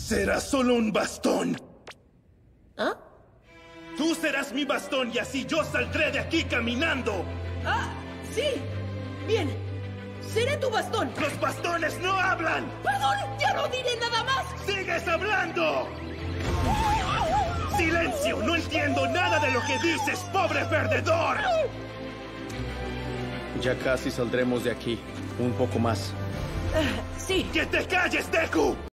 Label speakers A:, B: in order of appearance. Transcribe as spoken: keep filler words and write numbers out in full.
A: Será solo un bastón.
B: ¿Ah?
A: Tú serás mi bastón y así yo saldré de aquí caminando.
B: ¡Ah! ¡Sí! Bien. Seré tu bastón.
A: ¡Los bastones no hablan!
B: ¡Perdón! ¡Ya no diré nada más!
A: ¡Sigues hablando! ¡Silencio! ¡No entiendo nada de lo que dices, pobre perdedor!
C: Ya casi saldremos de aquí. Un poco más.
B: Ah, sí.
A: ¡Que te calles, Deku!